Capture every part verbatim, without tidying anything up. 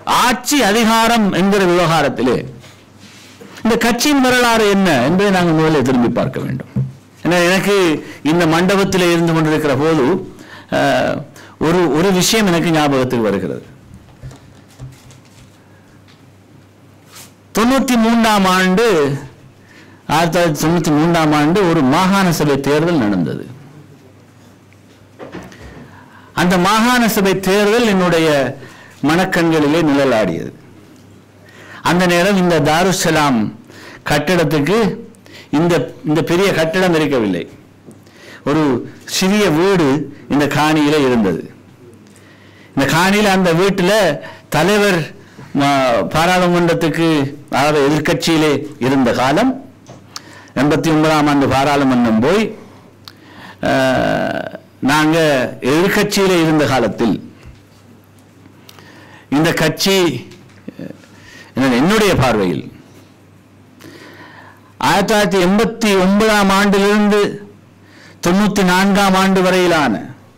ஆட்சி அதிகாரம் என்கிற விவகாரத்திலே இந்த கட்சியின் வரலாறு என்ன என்பதை நாங்கள் முதலில் திரும்பி பார்க்க வேண்டும். ஏன்னா எனக்கு இந்த மண்டபத்தில் இருந்து கொண்டிருக்கிற போது ஒரு ஒரு விஷயம் எனக்கு ஞாபகத்துக்கு வருகிறது. தொண்ணூத்தி மூன்றாம் ஆண்டு ஆயிரத்தி தொள்ளாயிரத்தி தொண்ணூத்தி மூன்றாம் ஆண்டு ஒரு மாகாண சபை தேர்தல் நடந்தது. அந்த மாகாண சபை தேர்தல் என்னுடைய மனக்கண்களிலே நிழலாடியது. அந்த நேரம் இந்த தாருஸ்ஸலாம் கட்டிடத்துக்கு இந்த இந்த பெரிய கட்டிடம் இருக்கவில்லை. ஒரு சிறிய வீடு இந்த காணியில இருந்தது. இந்த காணியில் அந்த வீட்டில் தலைவர் பாராளுமன்றத்துக்கு அதாவது எதிர்கட்சியிலே இருந்த காலம் எண்பத்தி ஒன்பதாம் ஆண்டு பாராளுமன்றம் போய் நாங்கள் எதிர்கட்சியிலே இருந்த காலத்தில் இந்த கட்சி என்னுடைய பார்வையில் ஆயிரத்தி தொள்ளாயிரத்தி எண்பத்தி ஒன்பதாம் ஆண்டிலிருந்து தொண்ணூத்தி நான்காம் ஆண்டு வரையிலான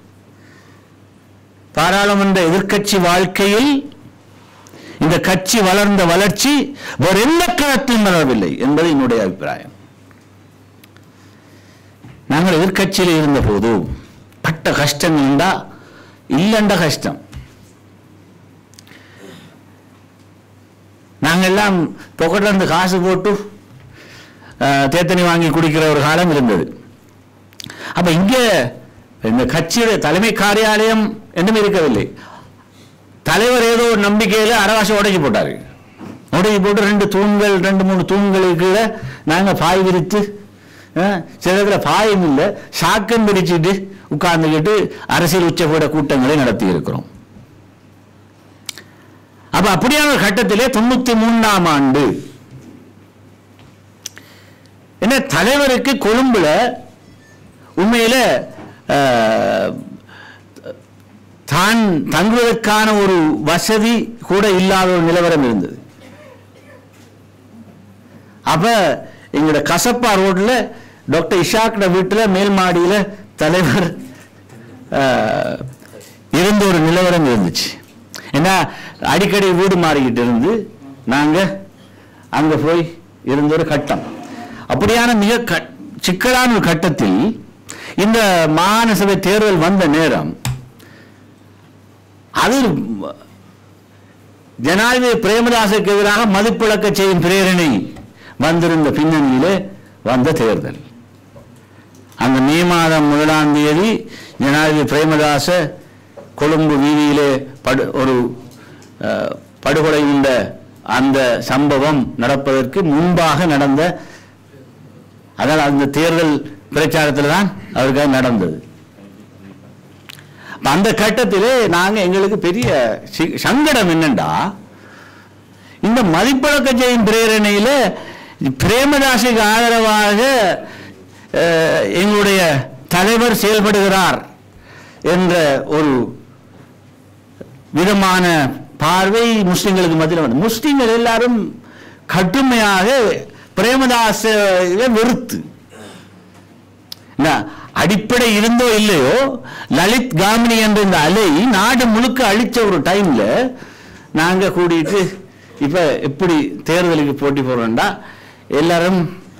பாராளுமன்ற எதிர்கட்சி வாழ்க்கையில் இந்த கட்சி வளர்ந்த வளர்ச்சி வேறு எந்த களத்திலும் வளரவில்லை என்பது என்னுடைய அபிப்பிராயம். நாங்கள் எதிர்கட்சியில் இருந்த போது பட்ட கஷ்டம் இல்லா இல்லண்ட கஷ்டம். நாங்கள் எல்லாம் பொக்கெட்ல இருந்து காசு போட்டு தேத்தனி வாங்கி குடிக்கிற ஒரு காலம் இருந்தது. அப்ப இங்கே இந்த கட்சியுடைய தலைமை காரியாலயம் என்னும் இருக்கவில்லை. தலைவர் ஏதோ ஒரு நம்பிக்கையில் அரவாசி உடைச்சி போட்டாரு. உடைச்சி போட்டு ரெண்டு தூண்கள் ரெண்டு மூணு தூண்களுக்கு நாங்கள் பாய் விரித்து சில பாயும் இல்லை சாக்கம் பிரிச்சுட்டு உட்கார்ந்துக்கிட்டு அரசியல் உச்சக்கூட கூட்டங்களை நடத்தி இருக்கிறோம். அப்ப அப்படியான ஒரு கட்டத்திலே தொண்ணூத்தி மூன்றாம் ஆண்டு என்ன தலைவருக்கு கொழும்புல உண்மையில தான் தங்குவதற்கான ஒரு வசதி கூட இல்லாத ஒரு நிலவரம் இருந்தது. அப்ப எங்களோட கசப்பா ரோட்ல டாக்டர் இஷாக்ட வீட்டுல மேல் மாடியில தலைவர் இருந்த ஒரு நிலவரம் இருந்துச்சு. ஏன்னா அடிக்கடி வீடு மாறிக்கிட்டு இருந்து நாங்க அங்க போய் இருந்த ஒரு கட்டம். அப்படியான மிக சிக்கலான ஒரு கட்டத்தில் இந்த மாகாண சபை தேர்தல் வந்த நேரம் அது ஜனாதிபதி பிரேமதாசுக்கு எதிராக மதிப்பிழக்க செய்யும் பிரேரணை வந்திருந்த பின்னணியிலே வந்த தேர்தல். அந்த மே மாதம் முதலாம் தேதி ஜனாதிபதி பிரேமதாச கொழும்பு வீதியிலே படு ஒரு படுகொலை உண்ட அந்த சம்பவம் நடப்பதற்கு முன்பாக நடந்த அதனால் அந்த தேர்தல் பிரச்சாரத்தில் தான் அவருக்காக நடந்தது. அந்த கட்டத்திலே நாங்க எங்களுக்கு பெரிய சங்கடம் என்னண்டா இந்த மதிப்பழக்க செய்யும் பிரேரணையில பிரேமதாசுக்கு ஆதரவாக எங்களுடைய தலைவர் செயல்படுகிறார் என்ற ஒரு விதமான பார்வை முஸ்லிம்களுக்கு மத்தியில் வந்து முஸ்லிம்கள் எல்லாரும் கடுமையாக பிரேமதாச வெறுத்து அடிப்படை இருந்தோ இல்லையோ லலித் காமினி என்ற இந்த அலை நாடு முழுக்க அழிச்ச ஒரு டைம்ல நாங்க கூடிட்டு இப்ப எப்படி தேர்தலுக்கு போட்டி போடுறோம்டா எல்லாரும்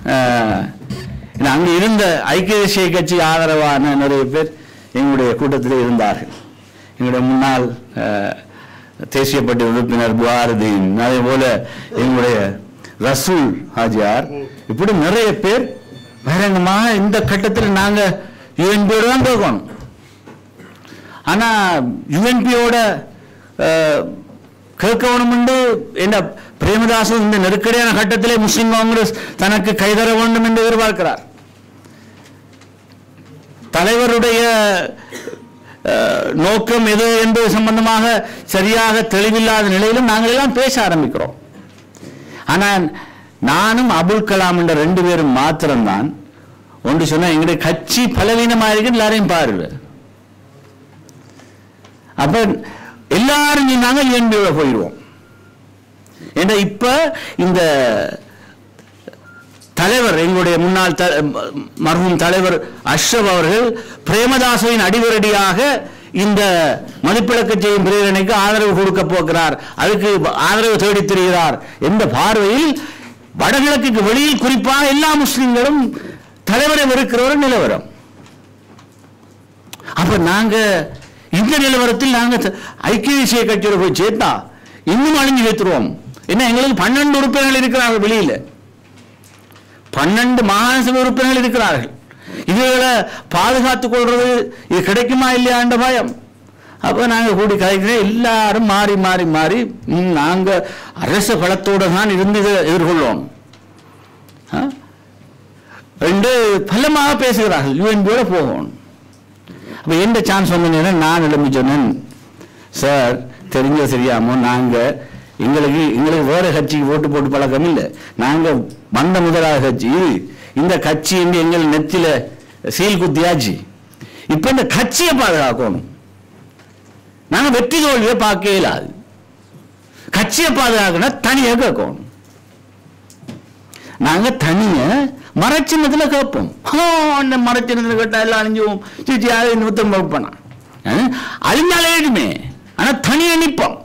அங்க இருந்த ஐக்கிய தேசிய கட்சி ஆதரவான நிறைய பேர் எங்களுடைய கூட்டத்தில் இருந்தார்கள். எங்களுடைய முன்னாள் தேசிய பட்டி உறுப்பினர் புகாருதீன், அதே போல எங்களுடைய ரசூல் ஹாஜியார், இப்படி நிறைய பேர் பகிரங்கமாக இந்த கட்டத்தில் நாங்க யூஎன்பியோட தான் போகணும். ஆனா யூஎன்பியோட கேட்கணும் என்று என்ன பிரேமதாசன் இந்த நெருக்கடியான கட்டத்திலே முஸ்லிம் காங்கிரஸ் தனக்கு கைதர வேண்டும் என்று எதிர்பார்க்கிறார். தலைவருடைய நோக்கம் எது என்பது சம்பந்தமாக சரியாக தெளிவில்லாத நிலையிலும் நாங்கள் எல்லாம் பேச ஆரம்பிக்கிறோம். ஆனால் நானும் அபுல் கலாம் என்ற ரெண்டு பேரும் மாத்திரம்தான் ஒன்று சொன்ன எங்களுடைய கட்சி பலவீனமாக இருக்கு எல்லாரையும் பாருங்க. அப்ப எல்லாரும் சொன்னாங்க யூஎன்பியோட போயிடுவோம். ஏன்னா இப்ப இந்த தலைவர் எங்களுடைய முன்னாள் மர்ஹூம் தலைவர் அஷ்ரப் அவர்கள் பிரேமதாசவின் அடிவரடியாக இந்த மதிப்பிழக்க செய்யும் பிரேரணைக்கு ஆதரவு கொடுக்க போகிறார், அதுக்கு ஆதரவு தேடி திரிகிறார் என்ற பார்வையில் வடகிழக்கு வெளியில் குறிப்பாக எல்லா முஸ்லிம்களும் தலைவரை வெறுக்கிற ஒரு நிலவரம். அப்ப நாங்க இந்த நிலவரத்தில் நாங்க ஐக்கிய தேசிய கட்சியோட போய் சேர்த்தா இன்னும் அழிஞ்சு வைத்துருவோம். என்ன, எங்களுக்கு பன்னெண்டு உறுப்பினர்கள் இருக்கிறார்கள், வெளியில பன்னெண்டு மாகாண சபை உறுப்பினர்கள் இருக்கிறார்கள். இதுகளை பாதுகாத்துக் கொள்றது இது கிடைக்குமா இல்லையா என்ற பயம். அப்ப நாங்க கூடி கதைக்கிறேன், எல்லாரும் மாறி மாறி மாறி நாங்க அரச பலத்தோடு தான் இருந்து எதிர்கொள்வோம் என்று பலமாக பேசுகிறார்கள். யூஎன்பியோட போகணும். அப்ப எந்த சான்ஸ் சொன்னேன்னா நான் எழுப்பி சொன்னேன், சார் தெரிஞ்ச சரியாமோ நாங்க எங்களுக்கு எங்களுக்கு வேற கட்சிக்கு ஓட்டு போட்டு பழக்கம் இல்லை, நாங்க வந்த முதலாக கட்சி இந்த கட்சி என்று எங்கள் நெத்தில சீல் குத்தியாச்சு. இப்ப இந்த கட்சியை பாதுகாக்கணும். நாங்க வெற்றி தோல்வியை பார்க்க இயலாது. கட்சியை பாதுகாக்கணும், தனியா கேட்கணும். நாங்க தனிய மரச்சின்னத்துல கேட்போம். மரச்சின்னத்துல கேட்டா எல்லாம் அழிஞ்சுவோம், சிச்சியாவது நூத்தம் வைப்பனா அழிஞ்சாலேடுமே, ஆனா தனியா நிற்போம்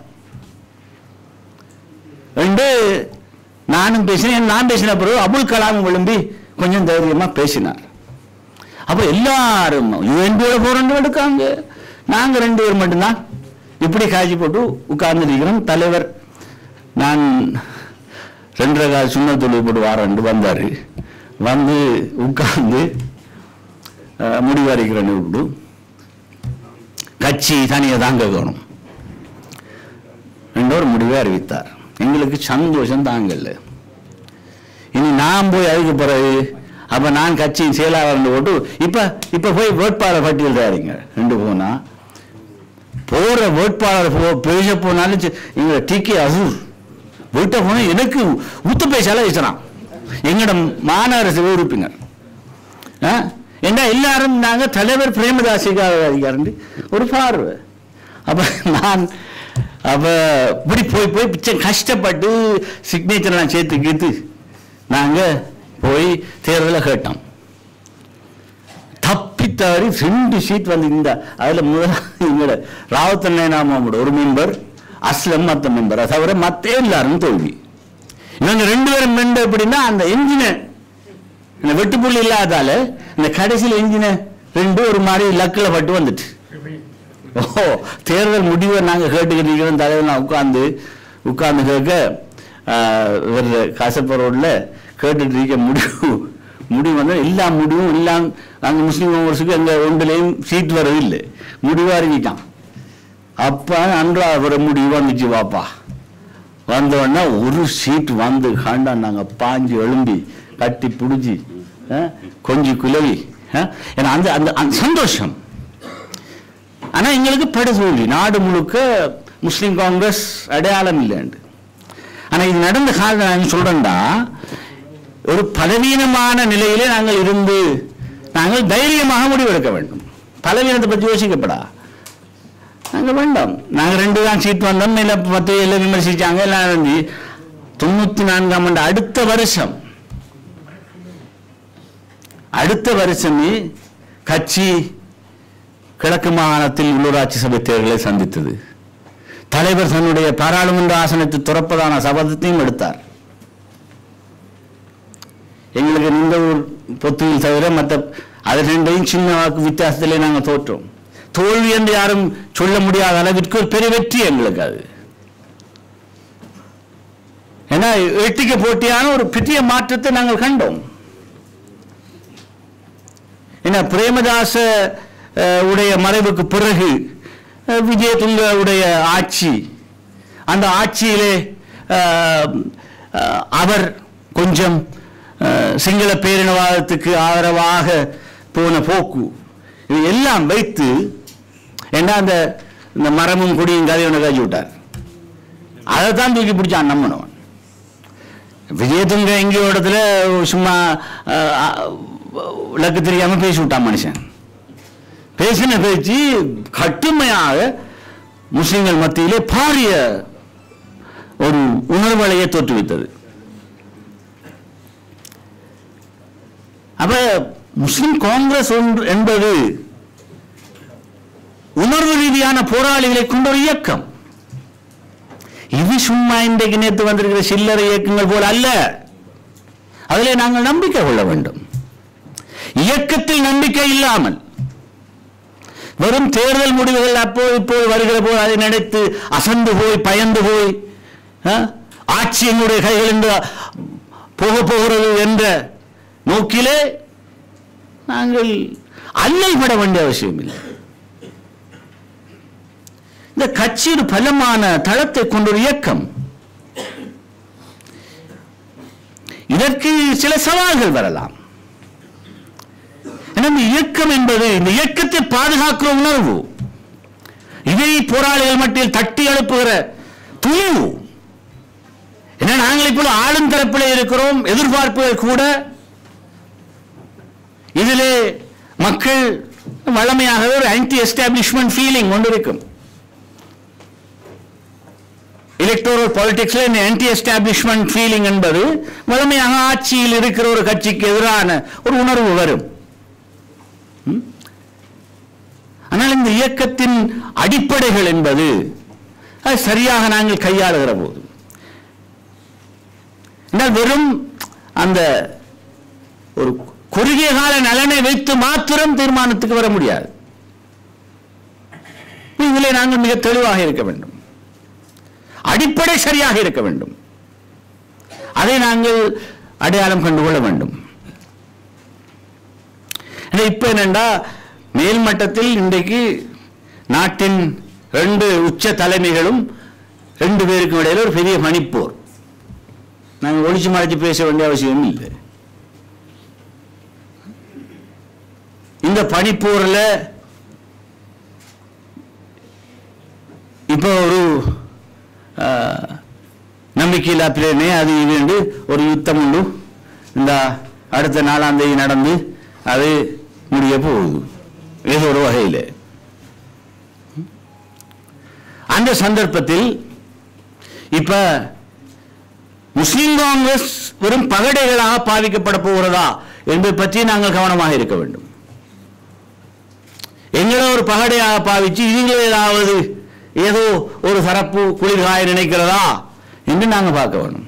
என்று நானும் பேசினேன். நான் பேசின பிறகு அபுல் கலாம் விளம்பி கொஞ்சம் தைரியமா பேசினார். அப்ப எல்லாரும் யூஎன்பியோட போறோம் எடுக்காங்க, நாங்க ரெண்டு பேர் மட்டும்தான் இப்படி காட்சி போட்டு உட்கார்ந்து இருக்கிறோம். தலைவர் நான் ரெண்டரை கால் சுண்ண தொழில் போட்டு வாரண்டு வந்தாரு, வந்து உட்கார்ந்து முடிவறிக்கிறேன்னு விட்டு கட்சி தனியை தாங்க வேணும் என்ற ஒரு முடிவை அறிவித்தார். எங்களுக்கு சந்தோஷம் தாங்கல்ல. இனி நான் போய் அதுக்கு பிறகு அப்ப நான் கட்சியின் செயலாளர் போட்டு இப்ப இப்ப போய் வேட்பாளர் பட்டியல் தயாரிங்க ரெண்டு போனா போற வேட்பாளர் போ பேச போனாலும் எங்க டி கே அசூர் வீட்டை போனா எனக்கு ஊத்த பேசால பேசுறான் எங்கட மாநகர சபை உறுப்பினர். ஏன்னா எல்லாரும் நாங்க தலைவர் பிரேமதாசிக்காரண்டு ஒரு பார்வை. அப்ப நான் அப்ப இப்படி போய் போய் பிச்சை கஷ்டப்பட்டு சிக்னேச்சர் நான் சேர்த்து கேட்டு நாங்க போய் தேர்தலில் கேட்டோம். தப்பித்தாரி ரெண்டு சீட் வந்து இந்த அதுல முதல்ல எங்களோட ராவத்தண்ணே நாமோட ஒரு மெம்பர், அஸ்லம் மற்ற மெம்பர், அதை தவிர மற்ற எல்லாரும் தோல்வி. இவங்க ரெண்டு பேரும் மெம்பர் எப்படின்னா அந்த என்ஜின இந்த வெட்டுப்புள்ளி இல்லாதால இந்த கடைசியில் என்ஜின ரெண்டு ஒரு மாதிரி லக்கில் பட்டு வந்துட்டு ஓ தேர்தல் முடிவை நாங்கள் கேட்டுக்கிட்டு இருக்கிறோம். தலைவர் உட்கார்ந்து உட்கார்ந்து கேட்க காசப்ப ரோட்ல கேட்டுட்டு இருக்க முடிவு முடிவு வந்து எல்லா முடிவும் எல்லாம் நாங்கள் முஸ்லீம் காங்கிரஸுக்கு எங்க ஒன்றுலையும் சீட் வரவில்லை, முடிவு அறிவிக்கான். அப்ப அன்றாவது முடிவு வந்துச்சு வாப்பா. வந்தோடனே ஒரு சீட் வந்து காண்டா நாங்க பாஞ்சு எழும்பி கட்டி பிடிச்சி கொஞ்சம் குலவி ஏன்னா அந்த அந்த சந்தோஷம். ஆனா எங்களுக்கு படுதோல்வி, நாடு முழுக்க முஸ்லீம் காங்கிரஸ் அடையாளம் இல்லைண்டு. ஆனா இது நடந்த காலம் நான் சொல்றேன்டா, ஒரு பலவீனமான நிலையிலே நாங்கள் இருந்து நாங்கள் தைரியமாக முடிவெடுக்க வேண்டும். பலவீனத்தை பற்றி யோசிக்கப்படா நாங்கள் வேண்டாம். நாங்கள் ரெண்டு தான் சீட் வந்தோம், இல்லை பத்து எல்லாம் விமர்சிச்சாங்க எல்லாம் இருந்து தொண்ணூத்தி நான்காம் ஆண்டு அடுத்த வருஷம் அடுத்த வருஷமே கட்சி கிழக்கு மாகாணத்தில் உள்ளூராட்சி சபை தேர்தலை சந்தித்தது. தலைவர் தன்னுடைய பாராளுமன்ற ஆசனத்தை துறப்பதான சபதத்தையும் எடுத்தார். எங்களுக்கு இந்த ஒரு பொத்துவில் தவிர மற்ற அது ரெண்டையும் சின்ன வாக்கு வித்தியாசத்திலே நாங்கள் தோற்றோம். தோல்வி என்று யாரும் சொல்ல முடியாத அளவிற்கு ஒரு பெரிய வெற்றி எங்களுக்கு அது. ஏன்னா எட்டிக்க போட்டியான ஒரு பெரிய மாற்றத்தை நாங்கள் கண்டோம். ஏன்னா பிரேமதாச உடைய மறைவுக்கு பிறகு விஜயதுங்க உடைய ஆட்சி, அந்த ஆட்சியிலே அவர் கொஞ்சம் சிங்கள பேரினவாதத்துக்கு ஆதரவாக போன போக்கு இது எல்லாம் வைத்து என்ன அந்த இந்த மரமும் கொடியும் கதையை காய்ச்சி விட்டார். அதை தான் தூக்கி பிடிச்சான் நம்மனவன். விஜயதுங்க எங்கேயோ இடத்துல சும்மா விளக்கு தெரியாம பேசி விட்டான் மனுஷன். பேசின பேச்சு கட்டுமையாக முஸ்லிம்கள் மத்தியிலே பாரிய ஒரு உணர்வலையை தோற்றுவித்தது. அப்ப முஸ்லிம் காங்கிரஸ் என்பது உணர்வு ரீதியான போராளிகளை கொண்ட ஒரு இயக்கம். இது சும்மா இன்றைக்கு நேற்று வந்திருக்கிற சில்லறை இயக்கங்கள் போல அல்ல. அதிலே நாங்கள் நம்பிக்கை கொள்ள வேண்டும். இயக்கத்தில் நம்பிக்கை இல்லாமல் வெறும் தேர்தல் முடிவுகள் அப்போது இப்போது வருகிற போது அதை நினைத்து அசந்து போய் பயந்து போய் ஆட்சி எங்களுடைய கைகள் என்று போக போகிறது என்ற நோக்கிலே நாங்கள் அல்லல் பட வேண்டிய அவசியம் இல்லை. இந்த கட்சி ஒரு பலமான தளத்தை கொண்ட ஒரு இயக்கம். இதற்கு சில சவால்கள் வரலாம். இயக்கம் என்பது இந்த இயக்கத்தை பாதுகாக்கிற உணர்வு, இதை போராளிகள் மத்தியில் தட்டி எழுப்புகிற துணிவு. ஏன்னா நாங்கள் இப்போது ஆளும் தரப்பில் இருக்கிறோம். எதிர்பார்ப்புகள் கூட இதிலே மக்கள் வளமையாகவே ஒரு ஆன்டி எஸ்டாப்ளிஷ்மெண்ட் ஃபீலிங் கொண்டு இருக்கும். எலக்டோரல் பாலிடிக்ஸ்ல ஆன்டி எஸ்டாப்ளிஷ்மெண்ட் ஃபீலிங் என்பது வளமையாக ஆட்சியில் இருக்கிற ஒரு கட்சிக்கு எதிரான ஒரு உணர்வு வரும். ஆனால் இந்த இயக்கத்தின் அடிப்படைகள் என்பது சரியாக நாங்கள் கையாளுகிற போது வெறும் அந்த ஒரு குறுகிய கால நலனை வைத்து மாத்திரம் தீர்மானத்துக்கு வர முடியாது. இதிலே நாங்கள் மிக தெளிவாக இருக்க வேண்டும். அடிப்படை சரியாக இருக்க வேண்டும். அதை நாங்கள் அடையாளம் கண்டுகொள்ள வேண்டும். இப்ப என்னண்டா மேல் மட்டத்தில் இன்றைக்கு நாட்டின் ரெண்டு உச்ச தலைமைகளும் ரெண்டு பேருக்கும் இடையில ஒரு பெரிய மணிப்போர். நாங்கள் ஒளிச்சு மறைச்சு பேச வேண்டிய அவசியம் இல்லை. இந்த பணிப்போரில் இப்போ ஒரு நம்பிக்கையில்லா பிரேரணை அது இது ஒரு யுத்தம் உண்டு. இந்த அடுத்த நாலாம் தேதி நடந்து அது முடிய போகுது ஏதோ ஒரு வகையில். அந்த சந்தர்ப்பத்தில் இப்ப முஸ்லிம் காங்கிரஸ் வெறும் பகடைகளாக பாதிக்கப்பட போகிறதா என்பதை பற்றி நாங்கள் கவனமாக இருக்க வேண்டும். எங்களை ஒரு பகடையாக பாவிச்சு இதுல ஏதாவது ஏதோ ஒரு தரப்பு குளிர்காய நினைக்கிறதா என்று நாங்கள் பார்க்க வேண்டும்.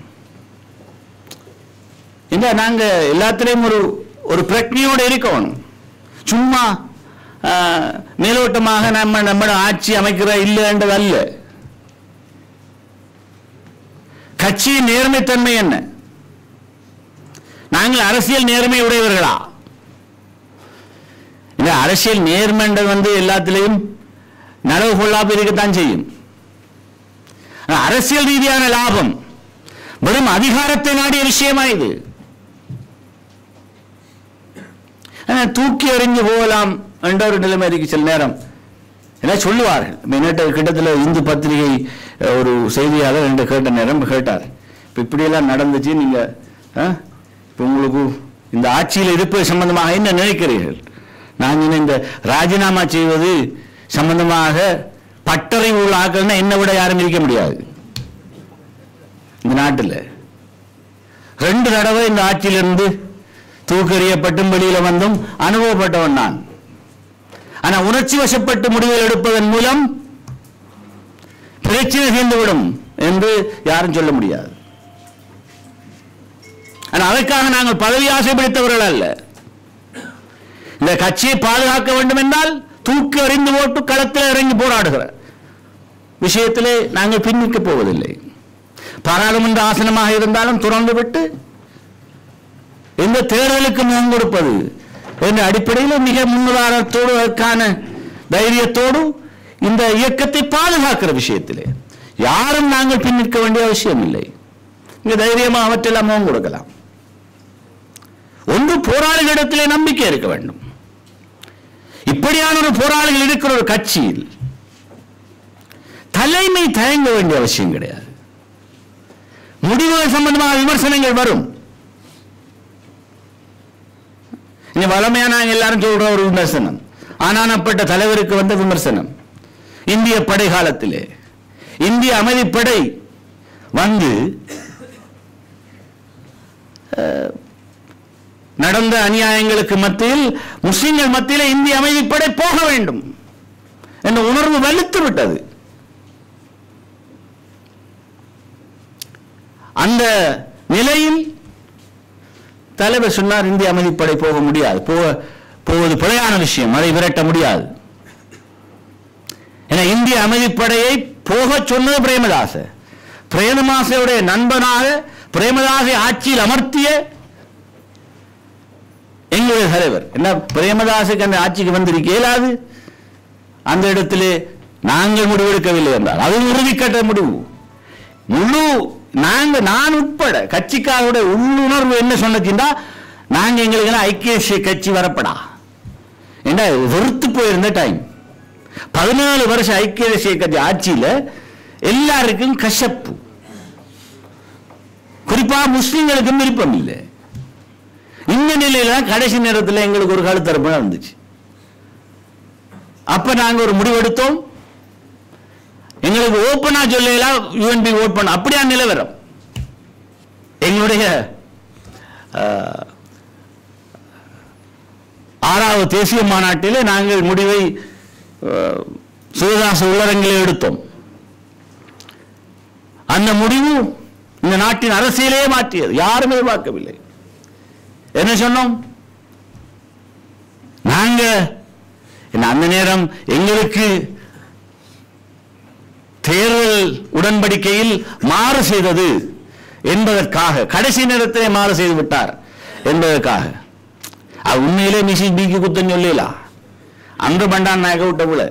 இந்த நாங்க எல்லாத்திலையும் ஒரு ஒரு பிரக்ஞையோடு இருக்கணும். சும்மா மேலோட்டமாக நம்ம நம்ம ஆட்சி அமைக்கிற இல்லைன்றது அல்ல. கட்சியின் நேர்மைத்தன்மை என்ன? நாங்கள் அரசியல் நேர்மை உடையவர்களா? இந்த அரசியல் நேர்மைன்றது வந்து எல்லாத்திலையும் நலவு கொள்ளாமல் இருக்கத்தான் செய்யும். அரசியல் ரீதியான லாபம் வெறும் அதிகாரத்தை நாடிய விஷயமா இது? தூக்கி எறிஞ்சு போகலாம் என்ற ஒரு நிலைமை இருக்கு. சில நேரம் என்ன சொல்லுவார்கள். கிட்டத்தில் இந்து பத்திரிகை ஒரு செய்தியாளர் ரெண்டு கேட்ட நேரம் கேட்டார், இப்போ இப்படியெல்லாம் நடந்துச்சு, நீங்க இப்போ உங்களுக்கு இந்த ஆட்சியில் இருப்பது சம்பந்தமாக என்ன நினைக்கிறீர்கள்? நாங்கள் இந்த ராஜினாமா செய்வது சம்பந்தமாக பட்டறிவு உள்ள ஆக்கள்னா என்ன விட யாரும் இருக்க முடியாது இந்த நாட்டில். ரெண்டு தடவை இந்த ஆட்சியிலிருந்து தூக்கறியப்பட்டும் வெளியில வந்தும் அனுபவப்பட்டவன் நான். ஆனா உணர்ச்சி வசப்பட்டு முடிவுகள் எடுப்பதன் மூலம் பிரச்சனை தீர்ந்துவிடும் என்று யாரும் சொல்ல முடியாது. ஆனா அதற்காக நாங்கள் பதவி ஆசை பிடித்தவர்கள் அல்ல. இந்த கட்சியை பாதுகாக்க வேண்டும் என்றால் தூக்கி அறிந்து போட்டு களத்தில் இறங்கி போராடுகிற விஷயத்திலே நாங்கள் பின்னிக்க போவதில்லை. பாராளுமன்ற ஆசனமாக இருந்தாலும் துறந்து விட்டு இந்த தேர்தலுக்கு முகம் கொடுப்பது என்ற அடிப்படையில் மிக முன்னுதாரணத்தோடு அதற்கான தைரியத்தோடு இந்த இயக்கத்தை பாதுகாக்கிற விஷயத்திலே யாரும் நாங்கள் பின்னிற்க வேண்டிய அவசியம் இல்லை. இங்க தைரியமாக அவற்றெல்லாம் முகம் கொடுக்கலாம். ஒன்று போராளிகளிடத்திலே நம்பிக்கை இருக்க வேண்டும். இப்படியான ஒரு போராளிகள் இருக்கிற ஒரு கட்சியில் தலைமை தயங்க வேண்டிய அவசியம் கிடையாது. முடிவுகள் சம்பந்தமாக விமர்சனங்கள் வரும். வளமையா நாங்கள் எல்லாரும் சொல்ற ஒரு விமர்சனம் ஆனானப்பட்ட தலைவருக்கு வந்த விமர்சனம். இந்திய படை காலத்திலே இந்திய அமைதிப்படை வந்து நடந்த அநியாயங்களுக்கு மத்தியில் முஸ்லிம்கள் மத்தியிலே இந்திய அமைதிப்படை போக வேண்டும் என்ற உணர்வு வலுத்து விட்டது. அந்த நிலையில் தலைவர் சொன்னார், இந்திய அமைதிப்படை போக முடியாது, போவது பிழையான விஷயம், அதை விரட்ட முடியாது. என இந்திய அமைதிப்படையை போக சொன்னது பிரேமதாச. பிரேமதாசனுடைய நண்பனாக பிரேமதாசை ஆட்சியில் அமர்த்திய எங்களுடைய தலைவர். என்ன பிரேமதாசுக்கு அந்த ஆட்சிக்கு வந்திருக்க இயலாது. அந்த இடத்திலே நாங்கள் முடிவெடுக்கவில்லை என்றால் அது உறுதிக்கட்ட முடிவு. முழு நாங்க நான் உட்பட கட்சிக்காரோட உள்ளுணர்வு என்ன சொன்னதுன்னா, நாங்க எங்களுக்கு ஐக்கிய தேசிய கட்சி வரப்படா என்ன வெறுத்து போயிருந்த டைம். பதினாலு வருஷம் ஐக்கிய தேசிய கட்சி ஆட்சியில் எல்லாருக்கும் கசப்பு, குறிப்பா முஸ்லிம்களுக்கும் விருப்பம் இல்லை. இந்த நிலையில கடைசி நேரத்தில் எங்களுக்கு ஒரு கழுத்தரப்பு இருந்துச்சு. அப்ப நாங்க ஒரு முடிவெடுத்தோம், எங்களுக்கு ஓப்பனா சொல்லலாம் யூஎன்பி ஓட் பண்ண. அப்படியா நிலவரம். எங்களுடைய ஆறாவது தேசிய மாநாட்டிலே நாங்கள் முடிவை சிவதாச உள்ளரங்கிலே எடுத்தோம். அந்த முடிவு இந்த நாட்டின் அரசியலே மாற்றியது. யாரும் எதிர்பார்க்கவில்லை. என்ன சொன்னோம் நாங்க? அந்த நேரம் எங்களுக்கு தேர்தல் உடன்படிக்கையில் மாறு செய்தது என்பதற்காக, கடைசி நேரத்திலே மாறு செய்து விட்டார் என்பதற்காக. அது உண்மையிலே மிசிஸ் பிக்கு குத்தம் சொல்லலாம். அன்று பண்டான் நாயக்க விட்ட போல.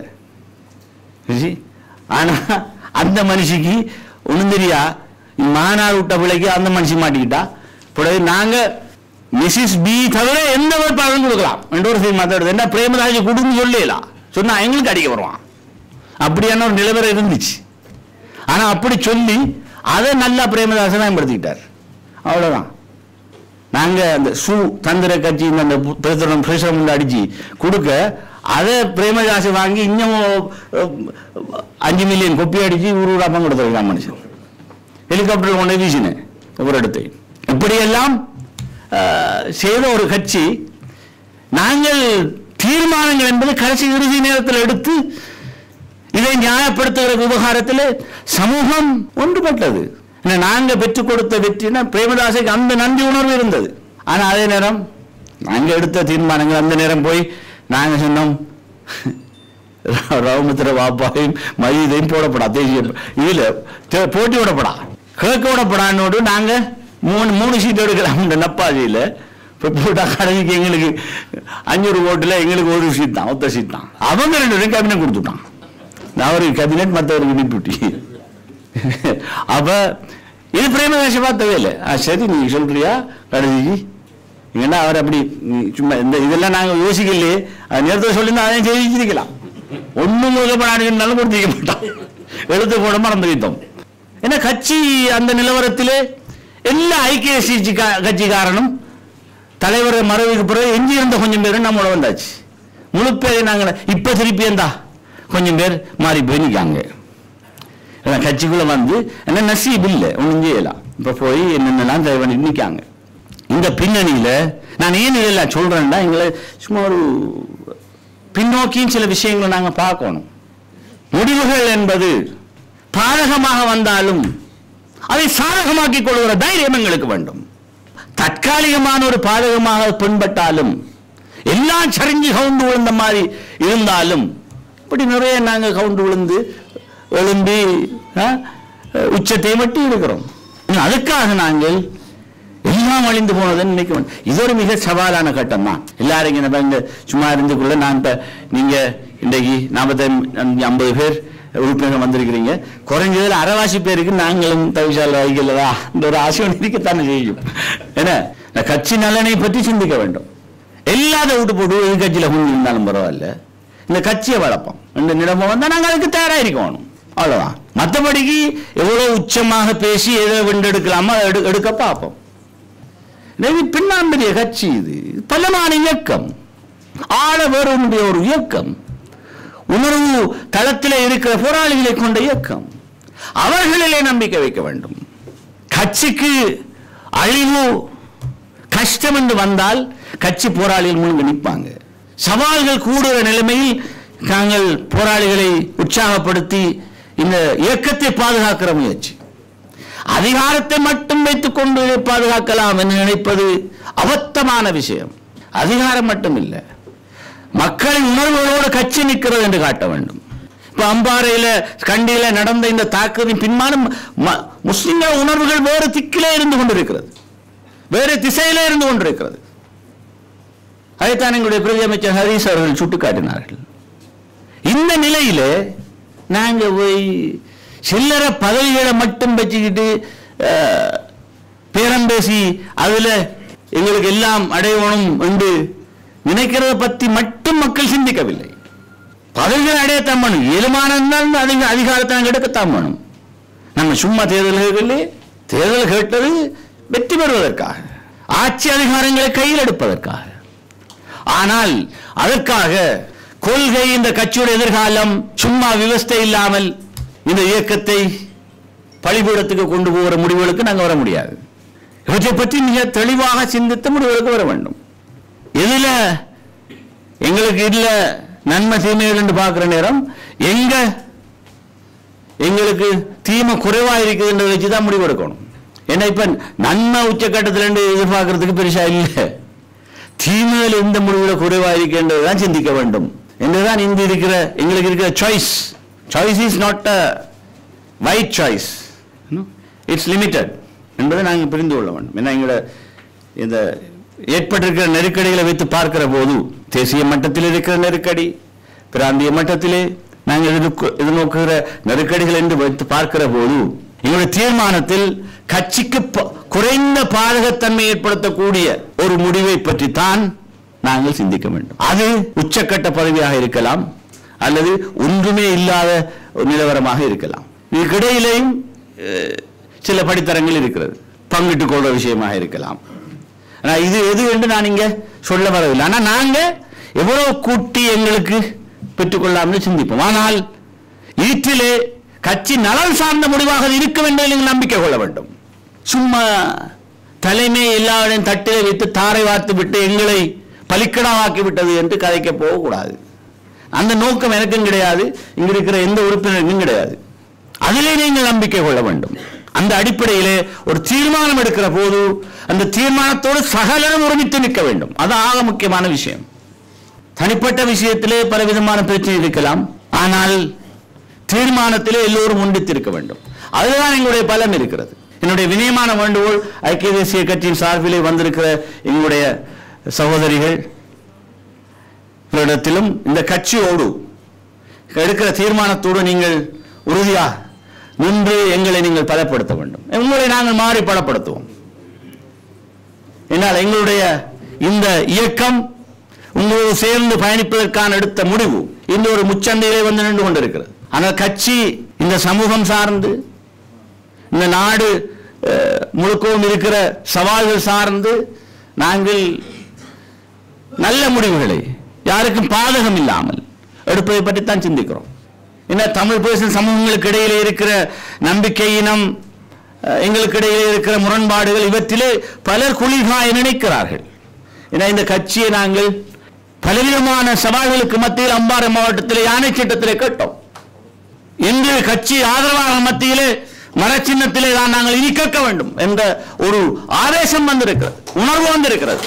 ஆனா அந்த மனுஷிக்கு ஒண்ணும் தெரியா, மாநாடு விட்ட பிள்ளைக்கு அந்த மனுஷி மாட்டிக்கிட்டா. நாங்க மிசிஸ் பி தவிர எந்த ஒரு பலன் கொடுக்கலாம் என்ற ஒரு செய்தி மாத்தாடுது. என்ன பிரேமதாஜி குடும்பம் சொல்லலாம் சொன்னா எங்களுக்கு அடிக்க வருவான். அப்படியான ஒரு நிலவரம் இருந்துச்சு. ஆனா அப்படி சொல்லி அதை நல்லா பிரேமதாசன் பயன்படுத்திக்கிட்டார். அவ்வளவுதான். நாங்க அந்த சு தந்திர கட்சி அந்த பிரசுரம் அடிச்சு கொடுக்க அதை பிரேமதாசை வாங்கி இன்னும் அஞ்சு மில்லியன் கொப்பி அடிச்சு ஊர் ஊராப்பம் கொடுத்துருக்கான் மனுஷன். ஹெலிகாப்டர் கொண்டு வீசினேன் ஒரு இடத்தை. இப்படியெல்லாம் செய்த ஒரு கட்சி. நாங்கள் தீர்மானங்கள் என்பது கடைசி இறுதி நேரத்தில் எடுத்து இதை நியாயப்படுத்துகிற விவகாரத்தில் சமூகம் ஒன்றுபட்டது. நாங்கள் பெற்றுக் கொடுத்த வெற்றினா பிரேமதாசுக்கு அந்த நன்றி உணர்வு இருந்தது. ஆனால் அதே நேரம் நாங்கள் எடுத்த தீர்மானங்கள் அந்த நேரம் போய் நாங்கள் சொன்னோம், ரவுமுத்திர வாப்பாவையும் மயிலையும் போடப்படா, தேசிய இதில் போட்டி விடப்படா, கிழக்கு விடப்படான்னோடு நாங்கள் மூணு மூணு சீட் எடுக்கலாம். இந்த நப்பாதியில் இப்போ போட்டா கடைசிக்கு எங்களுக்கு அஞ்சூறு ஓட்டில் எங்களுக்கு ஒரு சீட் தான், ஒத்த சீட் தான். அவங்க ரெண்டு பேரும் கேபினட் கொடுத்துட்டான். அவருக்கு கேபினட், மற்றவருக்கு டிப்யூட்டி. அப்ப இது பிரேமதாச பார்த்தவே இல்லை. சரி நீ சொல்றியா கடைசிக்கு ஏன்னா அவர் அப்படி சும்மா இந்த இதெல்லாம் நாங்கள் யோசிக்கலையே, அது நேரத்தில் சொல்லியிருந்தா அதையும் செய்திருக்கலாம். ஒன்றும் முழுக்கப்படாதுன்னாலும் கொடுத்திருக்க மாட்டான். எழுத்து கூட மறந்து வைத்தோம். ஏன்னா கட்சி அந்த நிலவரத்திலே எல்லா ஐக்கிய கட்சிக்காரனும் தலைவர் மறைவுக்கு பிறகு எஞ்சி இருந்த கொஞ்சம் பேரும் நம்மளோட வந்தாச்சு. முழு பேரை நாங்கள் இப்ப திருப்பி இருந்தா கொஞ்சம் பேர் மாறி போய் நிற்காங்க. கட்சிக்குள்ள வந்து என்ன நசீப் இல்லை, ஒன்றும் செய்யலாம். இப்ப போய் என்னென்னலாம் தயவு பண்ணி நிற்காங்க. இந்த பின்னணியில நான் ஏன் இதெல்லாம் சொல்றேன்னா, எங்களை சும்மா ஒரு பின்னோக்கியும் சில விஷயங்களை நாங்க பார்க்கணும். முடிவுகள் என்பது பாதகமாக வந்தாலும் அதை சாதகமாக்கி கொள்கிற தைரியம் எங்களுக்கு வேண்டும். தற்காலிகமான ஒரு பாதகமாக பின்பற்றாலும் எல்லாம் சரிஞ்சு கவுண்டு விழுந்த மாதிரி இருந்தாலும் இப்படி நிறைய நாங்கள் கவுண்டு விழுந்து எழும்பி உச்சத்தை மட்டும் இருக்கிறோம். அதுக்காக நாங்கள் எல்லாம் அழிந்து போனதுன்னு நினைக்க வேண்டும். இது ஒரு மிக சவாலான கட்டம் தான். எல்லாரும் இங்க சும்மா இருந்துக்குள்ள நான் இப்ப நீங்க இன்றைக்கு நாற்பத்தி ஐம்பது பேர் உறுப்பினர்கள் வந்திருக்கிறீங்க. குறைஞ்சதுல அரைவாசி பேருக்கு நாங்களும் தவிசால் வைக்கலதா இந்த ஒரு ஆசையோடு இருக்கத்தானே செய்யும். ஏன்னா கட்சி நலனை பற்றி சிந்திக்க வேண்டும். எல்லாத விட்டு போட்டு எதிர்கட்சியில கொண்டு இருந்தாலும் பரவாயில்ல, இந்த கட்சியை வளர்ப்போம் இந்த நிலைமை வந்தா நாங்கள் அதுக்கு தயாராக இருக்கணும். அவ்வளவுதான். மற்றபடிக்கு எவ்வளவு உச்சமாக பேசி எதை வென்றெடுக்கலாமோ எடு எடுக்க பார்ப்போம். பின்னாம்பரிய கட்சி இது பலமான இயக்கம், ஆழ வேறுடைய ஒரு இயக்கம், உணர்வு தளத்திலே இருக்கிற போராளிகளை கொண்ட இயக்கம். அவர்களிலே நம்பிக்கை வைக்க வேண்டும். கட்சிக்கு அழிவு கஷ்டம் என்று வந்தால் கட்சி போராளிகள் முழுங்க நிற்பாங்க. சவால்கள் கூடுகிற நிலைமையில் நாங்கள் போராளிகளை உற்சாகப்படுத்தி இந்த இயக்கத்தை பாதுகாக்கிற முயற்சி. அதிகாரத்தை மட்டும் வைத்துக் கொண்டு பாதுகாக்கலாம் என்று நினைப்பது அபத்தமான விஷயம். அதிகாரம் மட்டும் இல்லை, மக்களின் உணர்வுகளோடு கட்சி நிற்கிறது என்று காட்ட வேண்டும். இப்ப அம்பாறையில கண்டியில நடந்த இந்த தாக்குதலின் பின்மானம் முஸ்லிம்கள் உணர்வுகள் வேறு திக்கிலே இருந்து கொண்டிருக்கிறது, வேறு திசையிலே இருந்து கொண்டிருக்கிறது. அதைத்தான் எங்களுடைய பிரதி அமைச்சர் ஹரீஸ் அவர்கள் சுட்டிக்காட்டினார்கள். இந்த நிலையிலே நாங்க போய் சில்லற பதவிகளை மட்டும் வச்சுக்கிட்டு பேரம் பேசி அதுல எங்களுக்கு எல்லாம் அடையணும் என்று நினைக்கிறத பத்தி மட்டும் மக்கள் சிந்திக்கவில்லை. பதவிகள் அடையத்தான் வேணும், ஏழுமான அதிகாரத்தை நாங்கள் எடுக்கத்தான் வேணும். நம்ம சும்மா தேர்தல்களிலே தேர்தல் கேட்டது வெற்றி பெறுவதற்காக, ஆட்சி அதிகாரங்களை கையில் எடுப்பதற்காக. ஆனால் அதற்காக கொள்கை, இந்த கட்சியுடைய எதிர்காலம், சும்மா விவஸ்தை இல்லாமல் இந்த இயக்கத்தை பழிபீடத்துக்கு கொண்டு போகிற முடிவுகளுக்கு நாங்கள் வர முடியாது. இவற்றை பற்றி மிக தெளிவாக சிந்தித்த முடிவுகளுக்கு வர வேண்டும். எதுல எங்களுக்கு இல்ல நன்மை தீமைகள் என்று பார்க்கிற நேரம் எங்க எங்களுக்கு தீமை குறைவா இருக்குதுன்றதை வச்சுதான் முடிவு எடுக்கணும். ஏன்னா இப்ப நன்மை உச்சக்கட்டத்தில் எதிர்பார்க்கறதுக்கு பெருசா இல்லை, தீமையில் எந்த முடிவுல குறைவா இருக்கின்றதுதான் சிந்திக்க வேண்டும் என்றுதான் இந்த இருக்கிற எங்களுக்கு இருக்கிற choice. Choice is not a wide choice, it's limited என்பதை நாங்கள் புரிந்து கொள்ள வேண்டும். ஏன்னா எங்களோட இந்த ஏற்பட்டிருக்கிற நெருக்கடிகளை வைத்து பார்க்கிற போது, தேசிய மட்டத்தில் இருக்கிற நெருக்கடி, பிராந்திய மட்டத்திலே நாங்கள் எதிர்நோக்குகிற நெருக்கடிகள் என்று வைத்து பார்க்கிற போது, எங்களுடைய தீர்மானத்தில் கட்சிக்கு குறைந்த பாதகத்தன்மை ஏற்படுத்தக்கூடிய ஒரு முடிவை பற்றித்தான் நாங்கள் சிந்திக்க வேண்டும். அது உச்சக்கட்ட பதவியாக இருக்கலாம், அல்லது ஒன்றுமே இல்லாத நிலவரமாக இருக்கலாம். இதுக்கிடையிலேயும் சில படித்தரங்கள் இருக்கிறது, பங்கிட்டுக் கொள்ற விஷயமாக இருக்கலாம். இது எது என்று நான் இங்க சொல்ல வரவில்லை. ஆனால் நாங்க எவ்வளவு கூட்டி எங்களுக்கு பெற்றுக்கொள்ளாமல் சிந்திப்போம். ஆனால் ஈட்டிலே கட்சி நலன் சார்ந்த முடிவாக இருக்கும் என்று நீங்கள் நம்பிக்கை கொள்ள வேண்டும். சும்மா தலைமை எல்லாரையும் தட்டிலே வைத்து தாரை வார்த்து விட்டு எங்களை பலிக்கடாவாக்கி விட்டது என்று கதைக்க போகக்கூடாது. அந்த நோக்கம் எனக்கும் கிடையாது, இங்க இருக்கிற எந்த உறுப்பினருக்கும் கிடையாது. அதிலே நீங்கள் நம்பிக்கை கொள்ள வேண்டும். அந்த அடிப்படையிலே ஒரு தீர்மானம் எடுக்கிற போது அந்த தீர்மானத்தோடு சகலரும் ஒருமித்து நிற்க வேண்டும். அது ஆக முக்கியமான விஷயம். தனிப்பட்ட விஷயத்திலே பலவிதமான பிரச்சனை இருக்கலாம், ஆனால் தீர்மானத்திலே எல்லோரும் ஒன்றித்திருக்க வேண்டும். அதுதான் எங்களுடைய பலம் இருக்கிறது. என்னுடைய வினயமான வேண்டுகோள், ஐக்கிய தேசிய கட்சியின் சார்பிலே வந்திருக்கிற எங்களுடைய சகோதரிகள் இடத்திலும் இந்த கட்சியோடு எடுக்கிற தீர்மானத்தோடு நீங்கள் உறுதியாக நின்று எங்களை நீங்கள் பலப்படுத்த வேண்டும். உங்களை நாங்கள் மாறி பலப்படுத்துவோம். என்னால் எங்களுடைய இந்த இயக்கம் உங்களோடு சேர்ந்து பயணிப்பதற்கான எடுத்த முடிவு இந்த ஒரு முச்சந்தையிலே வந்து நின்று கொண்டிருக்கிறது. ஆனால் கட்சி இந்த சமூகம் சார்ந்து, இந்த நாடு முழுக்கவும் இருக்கிற சவால்கள் சார்ந்து நாங்கள் நல்ல முடிவுகளை யாருக்கும் பாதகம் இல்லாமல் எடுப்பதை பற்றித்தான் சிந்திக்கிறோம். ஏன்னா தமிழ் பேசும் சமூகங்களுக்கு இடையிலே இருக்கிற நம்பிக்கையினம், எங்களுக்கு இடையிலே இருக்கிற முரண்பாடுகள், இவற்றிலே பலர் குளிர்காய நினைக்கிறார்கள். ஏன்னா இந்த கட்சியை நாங்கள் பலவிதமான சவால்களுக்கு மத்தியில் அம்பாறை மாவட்டத்திலே யானை சட்டத்திலே கேட்டோம். இன்று கட்சி ஆதரவாக மத்தியிலே மரச்சின்னத்திலே தான் நாங்கள் இனி கேட்க வேண்டும் என்ற ஒரு ஆவேசம் வந்திருக்கிறது, உணர்வு வந்திருக்கிறது.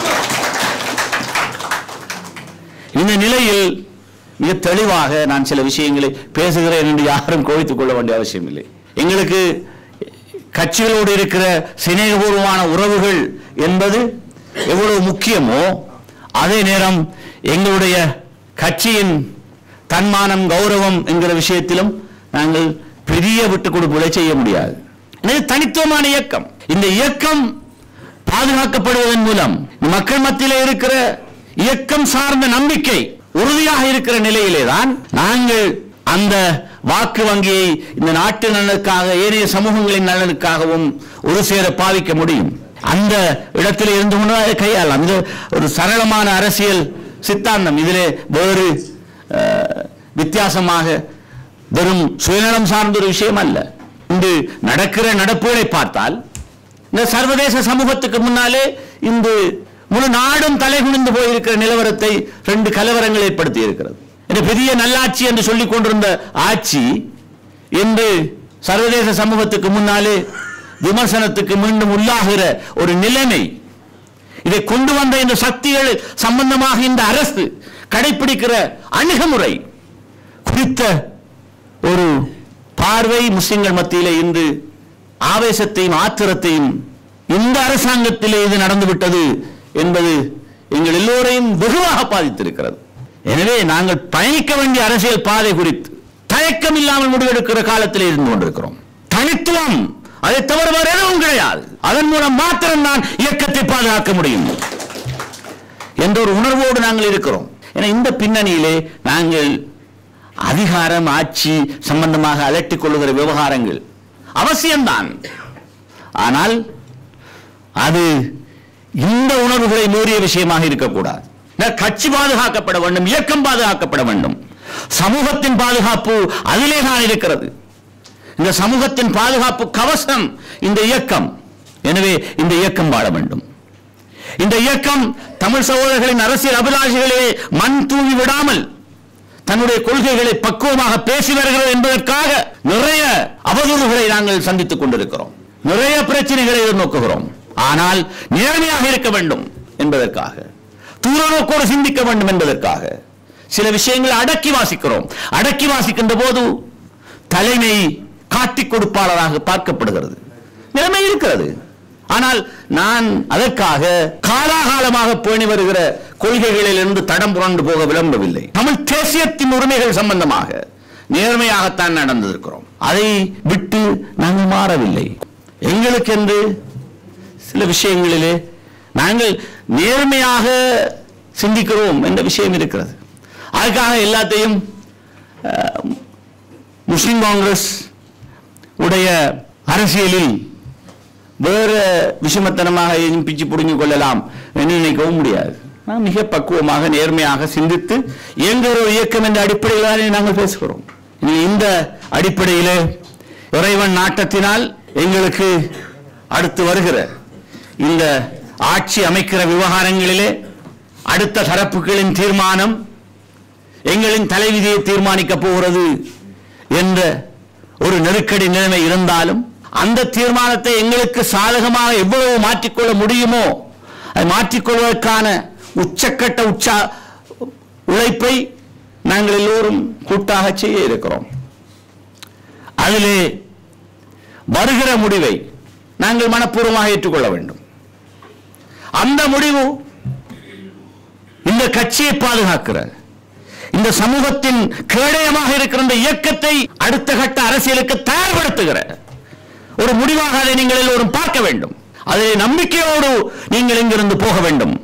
இந்த நிலையில் மிக தெளிவாக நான் சில விஷயங்களை பேசுகிறேன் என்று யாரும் கோவித்துக் கொள்ள வேண்டிய அவசியம் இல்லை. எங்களுக்கு கட்சிகளோடு இருக்கிற சிநேகபூர்வமான உறவுகள் என்பது எவ்வளவு முக்கியமோ, அதே நேரம் எங்களுடைய கட்சியின் தன்மானம், கௌரவம் என்கிற விஷயத்திலும் நாங்கள் பெரிய விட்டுக் கொடுப்புகளை செய்ய முடியாது. தனித்துவமான இயக்கம். இந்த இயக்கம் பாதுகாக்கப்படுவதன் மூலம் மக்கள் மத்தியிலே இருக்கிற இயக்கம் சார்ந்த நம்பிக்கை உறுதியாக இருக்கிற நிலையிலேதான் நாங்கள் அந்த வாக்கு வங்கியை இந்த நாட்டு நலனுக்காக, ஏனைய சமூகங்களின் நலனுக்காகவும் ஒரு சேர பாவிக்க முடியும். அந்த இடத்தில் இருந்து கொண்டு அதை கையாளலாம். இது ஒரு சரளமான அரசியல் சித்தாந்தம். இதிலே வேறு வித்தியாசமாக வெறும் சுயநலம் சார்ந்த ஒரு விஷயம் அல்ல. இன்று நடக்கிற நடப்புகளை பார்த்தால் இந்த சர்வதேச சமூகத்துக்கு முன்னாலே இந்த முழு நாடும் தலைகுனிந்து போயிருக்கிற நிலவரத்தை ரெண்டு கலவரங்கள் ஏற்படுத்தி இருக்கிறது. பெரிய நல்லாட்சி என்று சொல்லிக் கொண்டிருந்த ஆட்சி இன்று சர்வதேச சமூகத்துக்கு முன்னாலே விமர்சனத்துக்கு மீண்டும் உள்ளாகிற ஒரு நிலைமை. இதை கொண்டு வந்த இந்த சக்திகள் சம்பந்தமாக இந்த அரசு கடைபிடிக்கிற அணுகுமுறை குறித்த ஒரு பார்வை முஸ்லிம்கள் மத்தியிலே இன்று ஆவேசத்தையும் ஆத்திரத்தையும் இந்த அரசாங்கத்திலே இது நடந்துவிட்டது என்பது எங்கள் எல்லோரையும் வெகுவாக பாதித்திருக்கிறது. எனவே நாங்கள் பயணிக்க வேண்டிய அரசியல் பாதை குறித்து தயக்கம் இல்லாமல் முடிவெடுக்கிற காலத்தில் இருந்து கொண்டிருக்கிறோம். தனித்துவம் அதை தவிர வேறு எதுவும் கிடையாது. அதன் மூலம் மாத்திரம் நான் இயக்கத்தை பாதுகாக்க முடியும் என்ற ஒரு உணர்வோடு நாங்கள் இருக்கிறோம். ஏன்னா இந்த பின்னணியிலே நாங்கள் அதிகாரம் ஆட்சி சம்பந்தமாக அலட்டிக் கொள்ளுகிற விவகாரங்கள் அவசியம்தான். ஆனால் அது இந்த உணர்வுகளை மீறிய விஷயமாக இருக்கக்கூடாது. கட்சி பாதுகாக்கப்பட வேண்டும், இயக்கம் பாதுகாக்கப்பட வேண்டும். சமூகத்தின் பாதுகாப்பு அதிலே தான் இருக்கிறது. இந்த சமூகத்தின் பாதுகாப்பு கவசம் இந்த இயக்கம். எனவே இந்த இயக்கம் வாழ வேண்டும். இந்த இயக்கம் தமிழ் சகோதரர்களின் அரசியல் அபிலாஷைகளே மண் தூவி விடாமல் தன்னுடைய கொள்கைகளை பக்குவமாக பேசி வருகிறது என்பதற்காக நிறைய அவதூறுகளை நாங்கள் சந்தித்துக் கொண்டிருக்கிறோம். நிறைய பிரச்சனைகளை எதிர்நோக்குகிறோம். ஆனால் நேர்மையாக இருக்க வேண்டும் என்பதற்காக, தூரநோக்கோடு சிந்திக்க வேண்டும் என்பதற்காக சில விஷயங்களை அடக்கி வாசிக்கிறோம். அடக்கி வாசிக்கின்ற போது தலைமை காட்டிக் கொடுப்பாளராக பார்க்கப்படுகிறது. நிலைமை இருக்கிறது. ஆனால் நான் அதற்காக காலாகாலமாக பேணி வருகிற கொள்கைகளில் இருந்து தடம் புரண்டு போக விரும்பவில்லை. தமிழ் தேசியத்தின் உரிமைகள் சம்பந்தமாக நேர்மையாகத்தான் நடந்திருக்கிறோம். அதை விட்டு நாங்கள் மாறவில்லை. எங்களுக்கென்று சில விஷயங்களிலே நாங்கள் நேர்மையாக சிந்திக்கிறோம் என்ற விஷயம் இருக்கிறது. அதுக்காக எல்லாத்தையும் முஸ்லிம் காங்கிரஸ் உடைய அரசியலில் வேறு விஷமத்தனமாக பிச்சு புடுங்கிக் கொள்ளலாம் என்று நினைக்கவும் முடியாது. நான் மிக பக்குவமாக நேர்மையாக சிந்தித்து இயங்குகிற ஒரு இயக்கம் என்ற அடிப்படையில் தானே நாங்கள் பேசுகிறோம். இந்த அடிப்படையில் இறைவன் நாட்டத்தினால் எங்களுக்கு அடுத்து வருகிற இந்த ஆட்சி அமைக்கிற விவகாரங்களிலே அடுத்த தரப்புகளின் தீர்மானம் எங்களின் தலைவிதியை தீர்மானிக்கப் போகிறது என்ற ஒரு நெருக்கடி நிலைமை இருந்தாலும் அந்த தீர்மானத்தை எங்களுக்கு சாதகமாக எவ்வளவு மாற்றிக்கொள்ள முடியுமோ அதை மாற்றிக்கொள்வதற்கான உச்சக்கட்ட உச்சா உழைப்பை நாங்கள் எல்லோரும் கூட்டாக செய்ய இருக்கிறோம். அதிலே வருகிற முடிவை நாங்கள் மனப்பூர்வமாக ஏற்றுக்கொள்ள வேண்டும். அந்த முடிவு இந்த கட்சியை பாதுகாக்கிற, இந்த சமூகத்தின் கேடயமாக இருக்கிற இந்த இயக்கத்தை அடுத்த கட்ட அரசியலுக்கு தயார்படுத்துகிற ஒரு முடிவாக அதை நீங்கள் எல்லோரும் பார்க்க வேண்டும். அதிலே நம்பிக்கையோடு நீங்கள் இங்கிருந்து போக வேண்டும்.